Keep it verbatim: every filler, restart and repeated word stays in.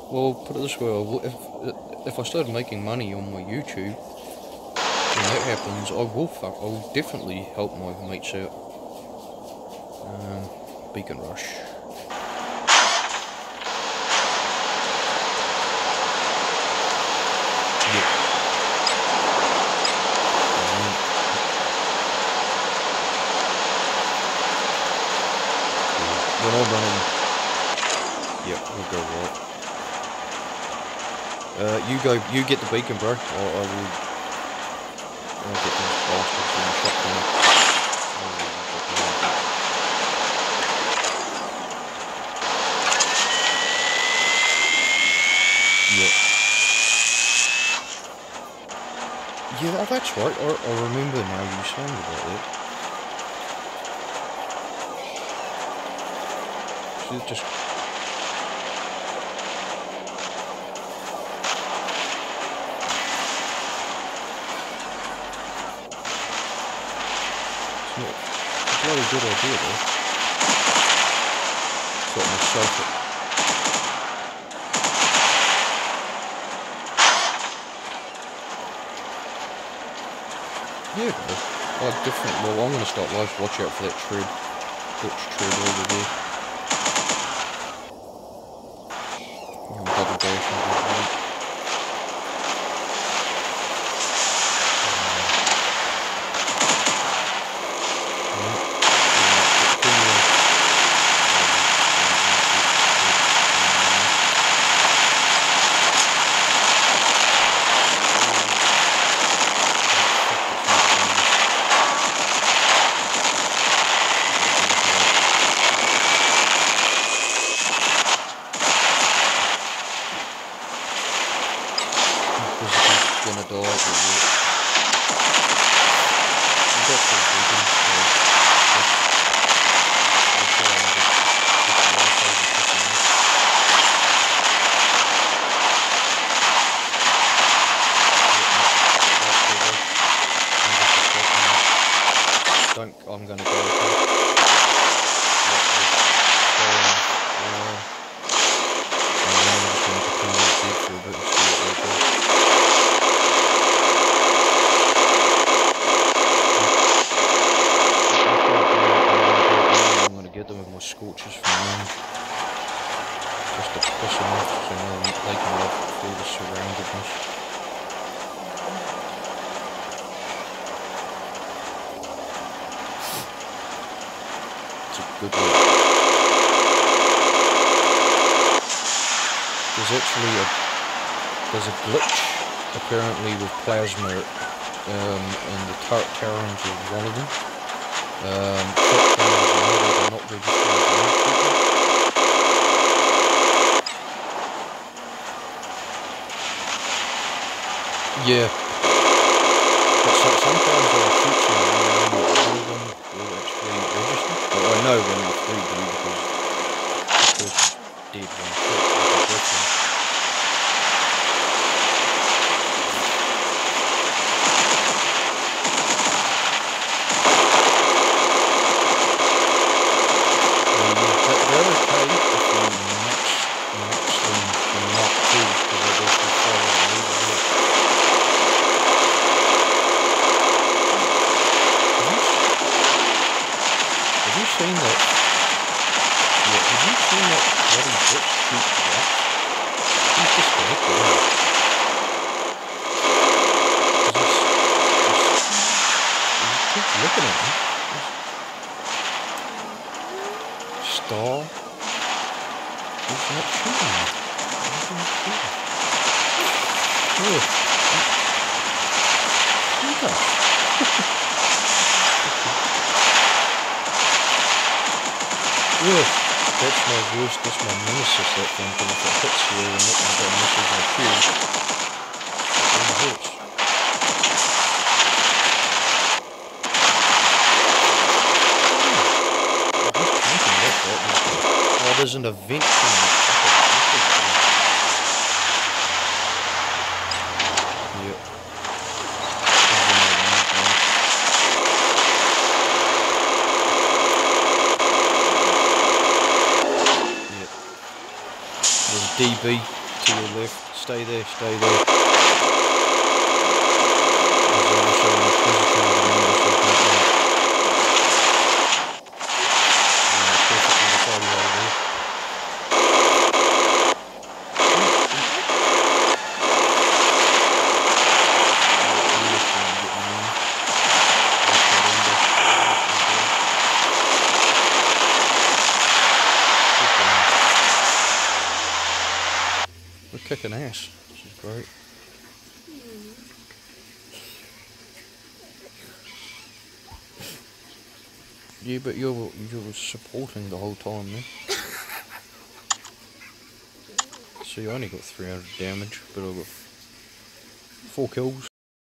Well, put it this way, if, if I started making money on my YouTube, when that happens, I will fuck, I will definitely help my mates out. Um, Beacon Rush. Yep. Um, when I'm running, yep, we'll go right. Uh, you go, you get the beacon, bro, or I will, I'll get these bastards in the shotgun. Yeah. Yeah, that's right, I, I remember now you saying about it. Should just... It's not a bloody good idea though. Got myself it. Yeah, bro. Oh, different. Well, I'm gonna start live. Watch out for that tread. Dutch tread over there. I'm double dashing over there. Gonna die, but yeah. I've got some beacons, so just, just, uh, just, just the last over cooking this. Don't, I'm gonna go with that. Yeah, so, uh, and then I'm just gonna pretend I'm dead for a bit and see what they do. Get them with my scorches from them, just to piss them off so they can love all the surroundedness. It's a good one. There's actually a there's a glitch apparently with plasma um, and the turret terrans is one of them. Um, shotguns and others are not registering to meet people. Yeah. But so, sometimes I'll shoot you and then one of them will actually register. But I know when the three do because the person's dead one shot like a griffin. Seen that? Yeah, have you seen that bloody bitch shoot rats? He's disconnected, isn't he? Because he's, he's, he keeps looking at me. Star? He's not shooting me. He's not shooting. Oh. Shoot us. Yeah, that's my worst, that's my nemesis, that thing, because if it hits you and it and it misses my shield, it really hurts. Oh, he's tanking that, that. Oh, there's an event coming up. Yep. D B to your left. Stay there, stay there. There's also an Inquisitor with a number, so don't move. Yeah, perfect little party over there. We're kicking ass, which is great. Yeah, but you're you're supporting the whole time, man. So you only got three hundred damage, but I got four kills.